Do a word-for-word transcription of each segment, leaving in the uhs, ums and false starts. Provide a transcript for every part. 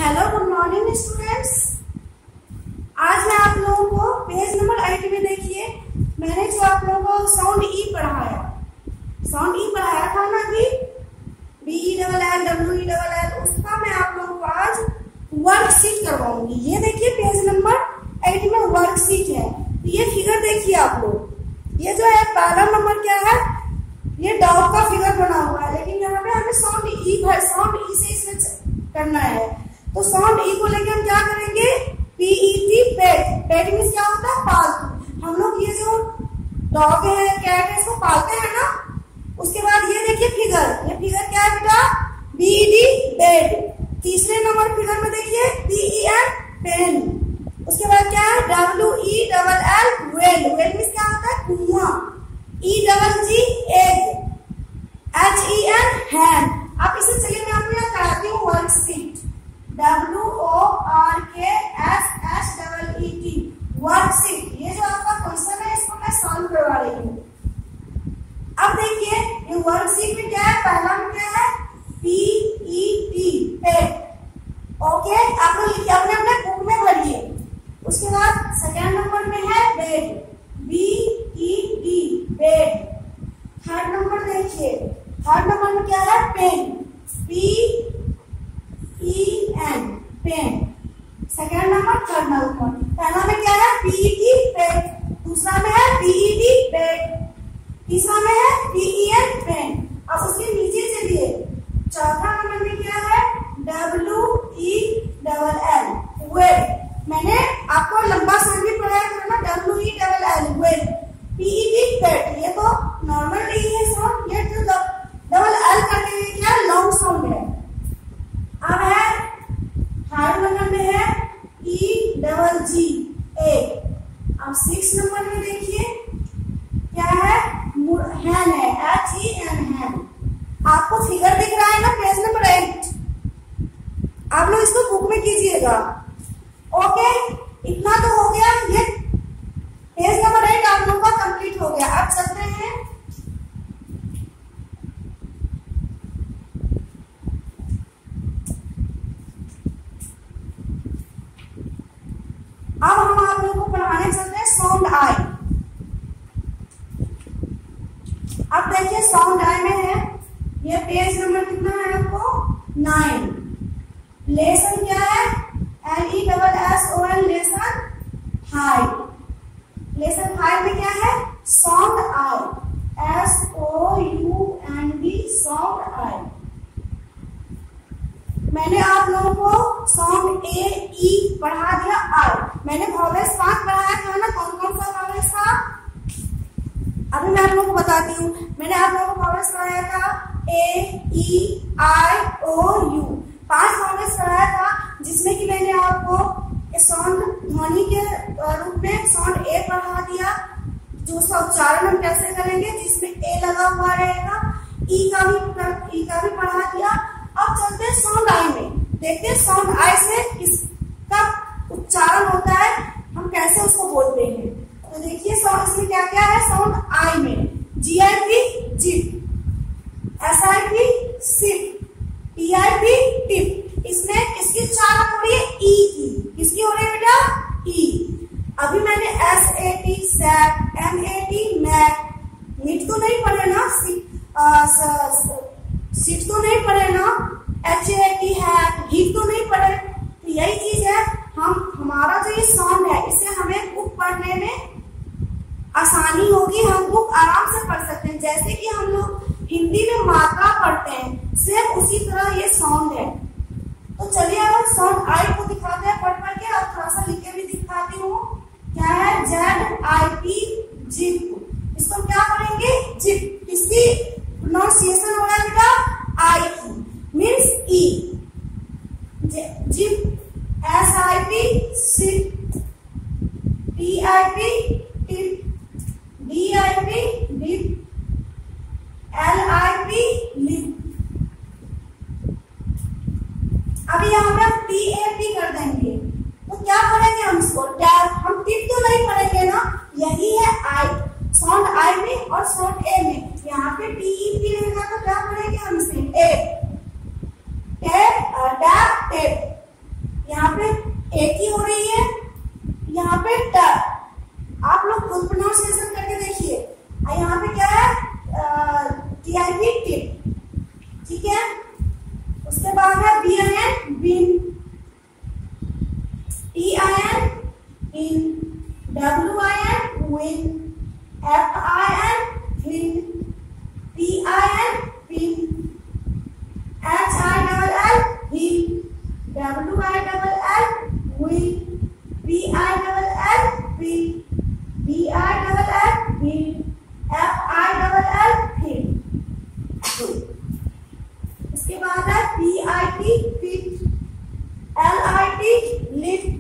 Hello good morning students. आज मैं आप लोगों को पेज नंबर एट में देखिए, मैंने जो आप लोगों को साउंड ई पढ़ाया, साउंड ई पढ़ाया था ना कि B E double L W E double L, उसका मैं आप लोगों को आज वर्कशीट करवाऊंगी। ये देखिए पेज नंबर एट में वर्कशीट है। ये फिगर देखिए आप लोग, ये जो है पहला नंबर क्या है, ये डॉग का फिगर बना हुआ है, लेकिन यहाँ पे हमें साउंड ई साउंड ई से इसमें करना है। तो साउंड ई को लेकर हम क्या करेंगे, पीईटी पेट। पेट मींस क्या होता है, पालतू। हम लोग ये जो डॉग है कैट है इसको पालते हैं ना। उसके बाद ये देखिए फिगर, ये फिगर क्या है बेटा, बीडी बेड। तीसरे नंबर फिगर में देखिए पीईएन पेन। उसके बाद क्या है, W E double L well. Well means क्या होता है, कुआं। E double G egg, H E N hand. आप इसे चलिए मैं आपको यहाँ कराती हूँ worksheet. W O R K S S double E T, worksheet. ये जो आपका क्वेश्चन है इसको मैं सॉल्व करवा रही हूँ। अब देखिए ये वर्कशीट में क्या है, पहला में क्या है, P E T pet. Okay, आप लोग लिखिए अपने अपने बुक में भरिए। उसके बाद सेकेंड नंबर में है bed, B E D bed. Third number देखिए, थर्ड नंबर में क्या है, pen, P E N pen. Second number, third number. पहला में क्या है, पीईटी पेन, दूसरा में है पीईडी बेड, तीसरा में है पीईएन पेन। अब उसके नीचे चलिए, चौथा नंबर में क्या है, W E double L well. मैंने आपको लंबा साउंड भी पढ़ाया था ना, W E double L well. P E T pet, ये तो नॉर्मल नहीं है साउंड, ये जो डबल एल करके ये क्या लॉन्ग साउंड है। अब है थर्ड नंबर में है ई डबल जी ए। अब सिक्स नंबर में देखिए क्या है, हैन है, एच ई एन हैन। आपको फिगर दिख रहा है ना पेज नंबर एट, आप लोग इसको बुक में कीजिएगा। ओके, इतना तो हो गया, ये पेज नंबर एट आप लोगों का कंप्लीट हो गया। अब चलते हैं अब हम आप लोगों को पढ़ाने चलते हैं साउंड आई। अब देखिए साउंड आई में है, ये पेज नंबर कितना है आपको, नाइन। लेसन क्या है, L E double S O N, lesson five. Lesson five में क्या है, sound I, S O U N D, sound I. मैंने आप लोगों को साउंड ए ई पढ़ा दिया, आई। मैंने वॉवेल्स पांच पढ़ाया था ना, कौन कौन सा वॉवेल्स था, अभी मैं आप लोगों को बताती हूँ। मैंने आप लोगों को वॉवेल्स पढ़ाया था ए ई आई ओ यू, पांच वॉवेल्स पढ़ाया था, जिसमें कि मैंने आपको साउंड ध्वनि के रूप में साउंड ए पढ़ा दिया, जो उसका उच्चारण हम कैसे करेंगे, जिसमें ए लगा हुआ रहेगा। ई का भी ई का भी पढ़ा दिया। अब चलते हैं साउंड आई में, देखते हैं साउंड आई से किसका उच्चारण होता है, हम कैसे उसको बोलते हैं। तो देखिए साउंड इसमें क्या क्या है, साउंड आई में Z I P zip, S I P sip, T I P tip. इसमें किसकी उच्चारण हो रही है, ई की। किसकी हो रही है बेटा, ई। अभी मैंने S A T sap, M A T mac, meat तो नहीं पढ़े ना, सीट तो नहीं पढ़े ना, एच ए टी है, हीट तो नहीं पढ़े। तो यही चीज है, हम हमारा जो ये साउंड है इसे हमें बुक पढ़ने में आसानी होगी, हम बुक आराम से पढ़ सकते हैं। जैसे कि हम लोग हिंदी में मात्रा पढ़ते हैं, सेम उसी तरह ये साउंड है। तो चलिए अब साउंड आई को दिखाते हैं पढ़ पढ़ के, और थोड़ा सा लिख के भी दिखाती हूँ। क्या है, जेड आई पी जिप। इसको क्या पढ़ेंगे, जिप। इसकी प्रोनाउंसिएशन हो रहा है बेटा आई की, means E. Zip, S I P sip, T I P tip, D I P dip, L I P lip. अभी यहाँ पे हम टी ए पी कर देंगे, तो क्या पढ़ेंगे हम इसको, टैप। हम टिप तो नहीं पढ़ेंगे ना, यही है आई, साउंड आई में और साउंड ए में। यहाँ पे टी ई पी रहेगा तो क्या पढ़ेंगे हम इसे, A, tape, tap, tape. win, F I N win, P I N pin, H I L L wheel, W I L L wheel, B I L L wheel, B I L L wheel, F I L L wheel। इसके बाद है P I T pit, L I T lift,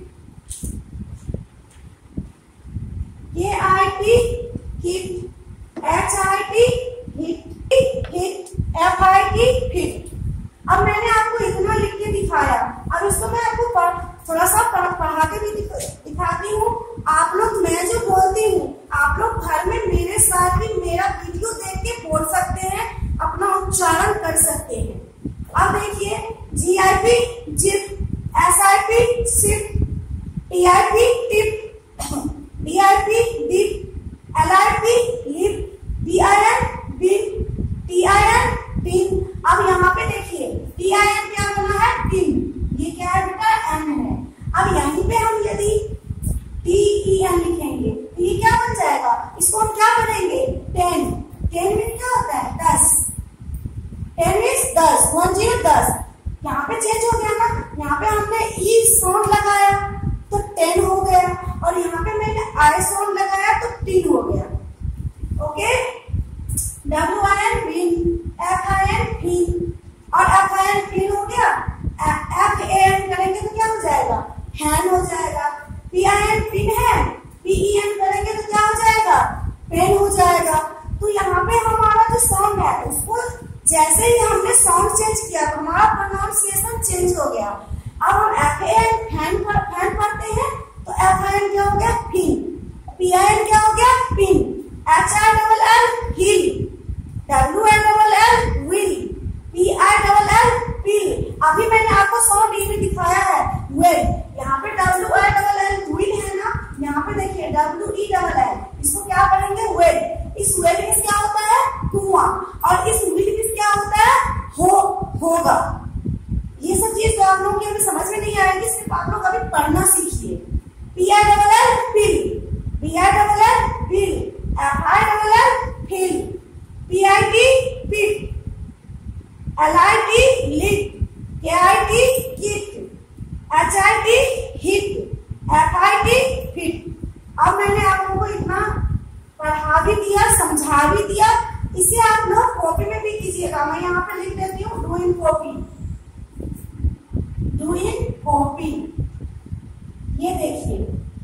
K I T kit, H I T hit, hit, F I T fit। अब मैंने आपको इतना लिख के दिखाया, अब इसको मैं आपको पढ़, थोड़ा सा पढ़, पढ़ा के भी दिख, दिखाती हूँ। आप लोग, मैं जो बोलती हूँ आप लोग घर में मेरे साथ भी मेरा वीडियो देख के बोल सकते हैं, अपना उच्चारण कर सकते हैं। अब देखिए, Z I P zip, S I P sip, T I P tip, D I P dip, L I P lip, B I N bin, T I N pin. अब यहाँ पे देखिए, टी आई एन क्या बना है? Tin. ये क्या है बेटा? एन है। अब यहीं पे हम यदि टी ई एन लिखेंगे तो ये क्या बन जाएगा? इसको हम क्या करेंगे? टेन। टेन में क्या होता है? दस। टेन मीन्स दस, वन जीरो दस। यहाँ पे चेंज हो गया ना, यहाँ पे हमने ई साउंड लगाया तो टेन हो गया, और यहाँ पे मैंने आई साउंड लगाया तो टीन हो गया। Okay, W I N win, F I N fin, और एफ आई एन फिन हो गया। एफ ए एन करेंगे तो क्या हो जाएगा? हैन हो जाएगा। पी आई एन पिन है, पी ई एन करेंगे तो क्या हो जाएगा? पेन हो जाएगा। तो यहाँ पे हमारा जो साउंड है उसको जैसे ही हमने साउंड चेंज किया तो हमारा प्रोनाउंसिएशन चेंज हो गया। अब हम एफ ए एन फैन पर फैन पढ़ते हैं तो एफ आई एन क्या हो गया? फिन। पी आई एन क्या हो गया? Pin. H I double L hill, W I double L will, P I double L pill. अभी मैंने आपको साउंड ई में दिखाया है वेल। यहाँ पे W I double L will है ना, यहाँ पे देखिए डब्ल्यू ई डबल एल, इसको क्या पढ़ेंगे? वेल। इस वेल में क्या होता है? कुआं, और इस विल में क्या होता है? हो, होगा। ये सब चीज तो आप लोगों की अभी समझ में नहीं आएगी, सिर्फ आप लोग अभी पढ़ना सीखिए। P I double L pill, B I double L bill, F I double L fill, P I T pit, L I T lit, K I T kit, H I T hit, F I T fit. अब मैंने आप लोगों को इतना पढ़ा भी दिया, समझा भी दिया, इसे आप लोग कॉपी में भी कीजिएगा। मैं यहाँ पे लिख देती हूँ, do in copy, do in copy. ये देखिए,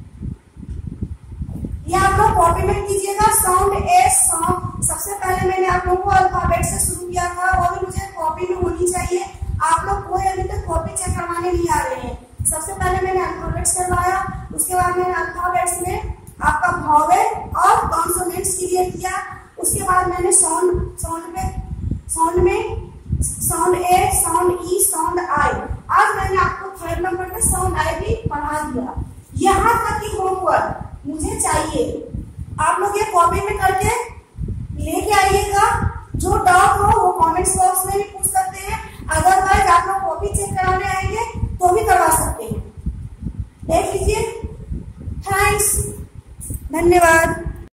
ये आप लोग कॉपी में कीजिएगा। साउंड ए साउंड, सबसे पहले मैंने आप लोगों को अल्फाबेट से शुरू किया था, वो भी मुझे कॉपी में होनी चाहिए। आप लोग कोई अभी तक कॉपी चेक करवाने नहीं आ रहे हैं। सबसे पहले मैंने अल्फाबेट्स करवाया, उसके बाद मैंने अल्फाबेट्स में आपका वॉवेल और कॉन्सोनेंट्स क्लियर किया। उसके बाद मैंने साउंड साउंड में साउंड में sound A, sound E, sound I. आज मैंने आपको थर्ड नंबर पे साउंड आई भी पढ़ा दिया। यहाँ तक की होमवर्क मुझे चाहिए, आप लोग ये कॉपी में करके लेके आइएगा। जो डाउट हो वो कमेंट्स बॉक्स में भी पूछ सकते हैं, अदरवाइज आप लोग कॉपी चेक कराने आएंगे तो भी करवा सकते हैं। देख लीजिए। थैंक्स, धन्यवाद।